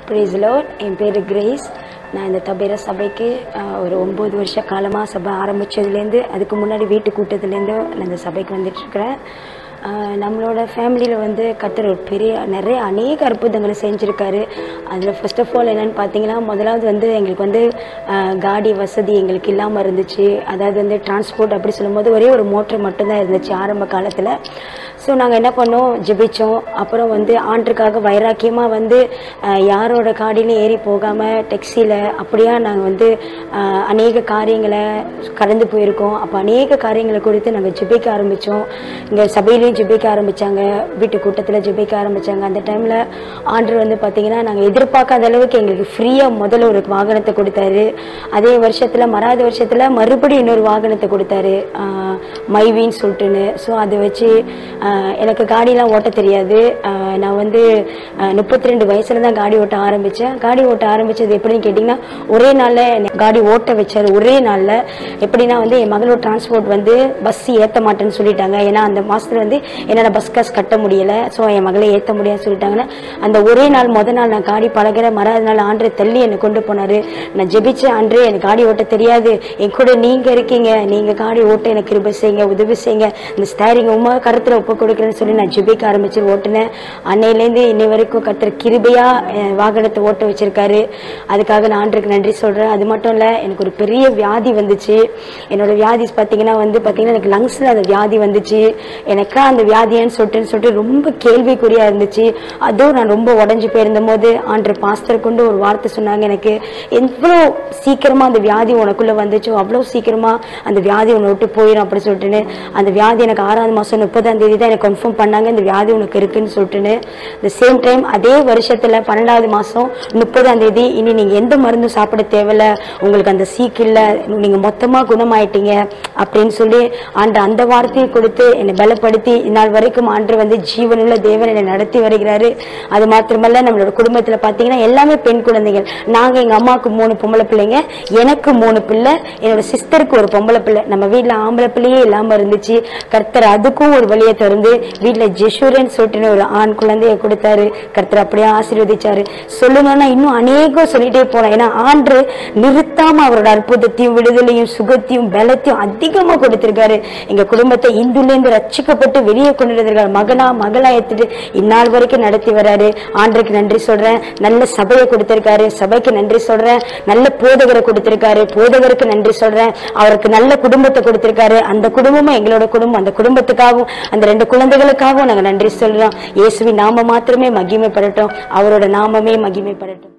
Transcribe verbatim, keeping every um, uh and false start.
Praise the Lord. என் பேர் grace. நான் இந்த தபேரா சபைக்கு ஒரு ஒம்பது வருஷ காலமாக சபை ஆரம்பித்ததுலேருந்து அதுக்கு முன்னாடி வீட்டு கூட்டத்துலேருந்து நான் இந்த சபைக்கு வந்துட்டுருக்கிறேன். நம்மளோட ஃபேமிலியில் வந்து கர்த்தர் ஒரு பெரிய நிறைய அநேக அற்புதங்களை செஞ்சுருக்காரு. அதில் ஃபர்ஸ்ட் ஆஃப் ஆல் என்னென்னு பார்த்தீங்கன்னா, முதலாவது வந்து எங்களுக்கு வந்து காடி வசதி எங்களுக்கு இல்லாமல் இருந்துச்சு. அதாவது வந்து டிரான்ஸ்போர்ட் அப்படி சொல்லும்போது ஒரே ஒரு மோட்டர் மட்டும்தான் இருந்துச்சு ஆரம்ப காலத்தில். ஸோ நாங்கள் என்ன பண்ணோம், ஜெபித்தோம். அப்புறம் வந்து ஆண்டுக்காக வைராக்கியமாக வந்து யாரோட காடிலையும் ஏறி போகாமல் டெக்ஸியில் அப்படியா நாங்கள் வந்து அநேக காரியங்களை கடந்து போயிருக்கோம். அப்போ அநேக காரியங்களை குறித்து நாங்கள் ஜெபிக்க ஆரம்பித்தோம். இங்கே சபையிலையும் ஜெபிக்க ஆரம்பித்தாங்க, வீட்டு கூட்டத்தில் ஜெபிக்க ஆரம்பித்தாங்க. அந்த டைமில் ஆண்டவர் வந்து பார்த்திங்கன்னா, நாங்கள் எதிர்பார்க்காத அளவுக்கு எங்களுக்கு ஃப்ரீயாக முதல்ல ஒரு வாகனத்தை கொடுத்தாரு. அதே வருஷத்தில் மறாத வருஷத்தில் மறுபடியும் இன்னொரு வாகனத்தை கொடுத்தாரு, மைவின்னு சொல்லிட்டுன்னு. ஸோ அதை வச்சு எனக்கு காடிலாம் ஓட்ட தெரியாது. நான் வந்து முப்பத்தி ரெண்டு வயசுல தான் காடி ஓட்ட ஆரம்பித்தேன். காடி ஓட்ட ஆரம்பித்தது எப்படின்னு கேட்டிங்கன்னா, ஒரே நாளில் காடி ஓட்ட வச்சார். ஒரே நாளில் எப்படின்னா வந்து என் மகளோட டிரான்ஸ்போர்ட் வந்து பஸ் ஏற்ற மாட்டேன்னு சொல்லிட்டாங்க. ஏன்னா அந்த மாதத்தில் வந்து என்னால் பஸ் காசு கட்ட முடியலை. ஸோ என் மகளை ஏற்ற முடியாதுன்னு சொல்லிட்டாங்கன்னா, அந்த ஒரே நாள் முதல் நாள் நான் காடி பழகிற மறாத நாள் ஆண்டரை தள்ளி என்னை கொண்டு போனார். நான் ஜெபிச்ச ஆண்டரே, எனக்கு காடி ஓட்ட தெரியாது, என் கூட நீங்கள் இருக்கீங்க, நீங்கள் காடி ஓட்ட எனக்கு கிருபை செய்யுங்க, உதவி செய்யுங்க, இந்த ஸ்டேரிங் உமா கருத்தில் ஒப்பு கொடுக்குறேன்னு சொல்லி நான் ஜெபிக்க ஆரம்பிச்சு ஓட்டுனேன். அன்னையிலேருந்து இன்னை வரைக்கும் கர்த்தர் கிருபையாக வாகனத்தை ஓட்ட வச்சிருக்காரு. அதுக்காக நான் ஆண்டருக்கு நன்றி சொல்கிறேன். அது மட்டும் இல்லை, எனக்கு ஒரு பெரிய வியாதி வந்துச்சு. என்னோட வியாதி பார்த்தீங்கன்னா வந்து பார்த்தீங்கன்னா எனக்கு லங்ஸில் அந்த வியாதி வந்துச்சு. எனக்கா அந்த வியாதியான்னு சொல்லிட்டுன்னு சொல்லிட்டு ரொம்ப கேள்விக்குறியாக இருந்துச்சு. அதுவும் நான் ரொம்ப உடஞ்சி போயிருந்த போது ஆண்டர் பாஸ்டர் கொண்டு ஒரு வார்த்தை சொன்னாங்க, எனக்கு எவ்வளோ சீக்கிரமாக அந்த வியாதி உனக்குள்ளே வந்துச்சோ அவ்வளோ சீக்கிரமாக அந்த வியாதி உன்னை விட்டு போயிடும் அப்படி சொல்லிட்டுன்னு. அந்த வியாதி எனக்கு ஆறாவது மாதம் முப்பதாம் தேதி தான் எனக்கு கன்ஃபார்ம் பண்ணாங்க, இந்த வியாதி உனக்கு இருக்குன்னு சொல்லிட்டுன்னு. த சேம் டைம் அதே வருஷத்தில் பன்னெண்டாவது மாதம் முப்பதாம் தேதி, இனி நீங்கள் எந்த மருந்தும் சாப்பிட தேவையில்ல, உங்களுக்கு அந்த சீக்கு இல்லை, நீங்கள் மொத்தமாக குணமாயிட்டீங்க அப்படின்னு சொல்லி ஆண்டு அந்த வார்த்தையை கொடுத்து என்னை பலப்படுத்தி இந்நாள் வரைக்கும் ஆண்டு வந்து ஜீவனுள்ள தேவன் என்னை நடத்தி வருகிறாரு. அது மாத்திரமல்ல, நம்மளோட குடும்பத்தில் பார்த்தீங்கன்னா எல்லாமே பெண் குழந்தைகள். நாங்கள் எங்கள் அம்மாவுக்கு மூணு பொம்பளை பிள்ளைங்க, எனக்கு மூணு பிள்ளை, என்னோட சிஸ்டருக்கு ஒரு பொம்பளை பிள்ளை. நம்ம வீட்டில் ஆம்பளை பிள்ளையே இல்லாமல் இருந்துச்சு. கர்த்தர் அதுக்கும் ஒரு வழியை திறந்து வீட்டில் ஜெஷூரன் சொல்லிட்டு ஒரு ஆண் குழந்தைய கொடுத்தாரு. கர்த்தர் அப்படியே ஆசீர்வதிச்சாரு. சொல்லணும்னா இன்னும் அநேகம் சொல்லிட்டே போனோம். ஏன்னா ஆண்டு நிறுத்தாம அவரோட அற்புதத்தையும் விடுதலையும் சுகத்தையும் பலத்தையும் அதிகமாக கொடுத்திருக்காரு. எங்க குடும்பத்தை இந்துலேருந்து ரட்சிக்கப்பட்டு வெளியே கொண்டு வந்திருக்காரு. மகனா மகளா எடுத்துட்டு இந்நாள் வரைக்கும் நடத்தி வராரு. ஆண்டுக்கு நன்றி சொல்றேன். நல்ல சபையை கொடுத்திருக்காரு, சபைக்கு நன்றி சொல்றேன். நல்ல போதகரை கொடுத்திருக்காரு, போதகருக்கு நன்றி சொல்றேன். அவருக்கு நல்ல குடும்பத்தை கொடுத்திருக்காரு. அந்த குடும்பமும் எங்களோட குடும்பம். அந்த குடும்பத்துக்காகவும் அந்த ரெண்டு குழந்தைகளுக்காகவும் நாங்கள் நன்றி சொல்றோம். இயேசுவின் நாம மாத்திரமே மகிமைப்படட்டும், அவரோட நாமமே மகிமைப்படட்டும்.